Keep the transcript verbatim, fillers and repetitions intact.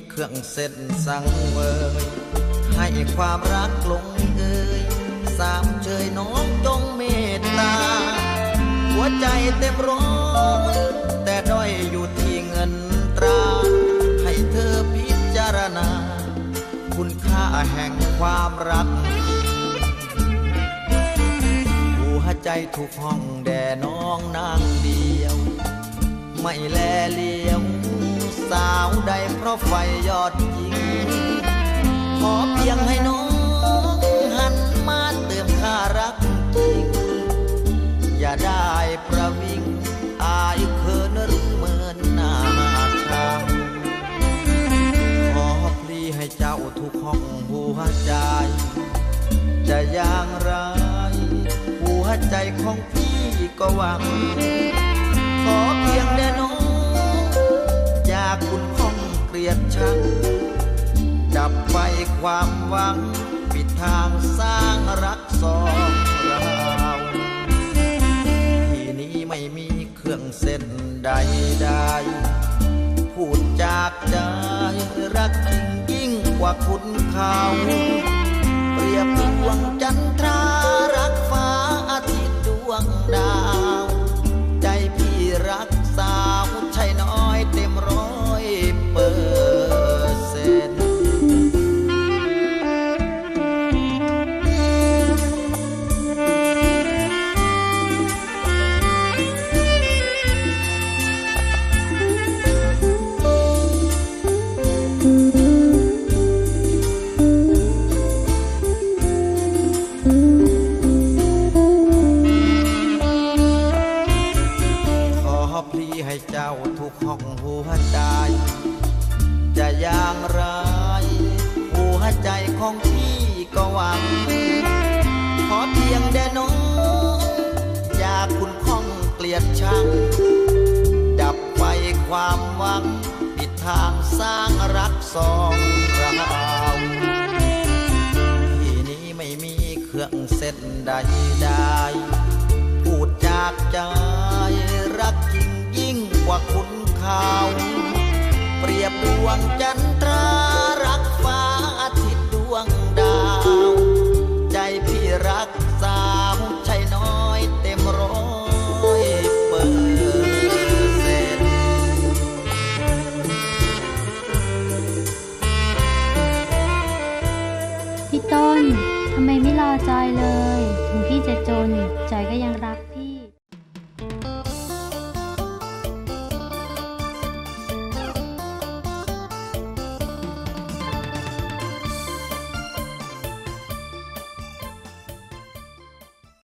เครื่องเส้นสังเวยให้ความรักลงเอ่ยสามเชยน้องจงเมตตาหัวใจเต็มร้อยแต่ด้อยอยู่ที่เงินตราให้เธอพิจารณาคุณค่าแห่งความรักหัวใจถูกห้องแด่น้องนางเดียวไม่แลเลี้ยวสาวใดเพราะไฟยอดยิงขอเพียงให้น้องหันมาเติมค่ารักจริงอย่าได้ประวิงอายเขินหรือเมินหน้าชาขอพลีให้เจ้าทุกห้องหัวใจจะอย่างไรหัวใจของพี่ก็หวังขอเพียงแด่น้องอย่าคุณข้องเกลียดชังดับไฟความหวังปิดทางสร้างรักสองเราที่นี้ไม่มีเครื่องเส้นใดใดพูดจากใจรักจริงยิ่งกว่าคุณเขาเปรียบดวงจันทรารักฟ้าอาทิตย์ดวงดาวใจพี่รักสาวใช่น้อยเต็มร้อยเปอร์เซ็นต์ให้เจ้าทุกห้องหัวใจจะอย่างไรหัวใจของพี่ก็หวังขอเพียงแด่น้องอย่าคุณข้องเกลียดชังดับไฟความหวังปิดทางสร้างรักสองเราที่นี้ไม่มีเครื่องเส้นใดใดพูดจากใจรักจริงยิ่งกว่าคุณเขาเปรียบดวงจันทรารักฟ้าอาทิตย์ดวงดาวใจพี่รักสาวใช่น้อยเต็มร้อยเปอร์เซ็นต์พี่ต้นทำไมไม่รอจอยเลยถึงพี่จะจนจอยก็ยังรัก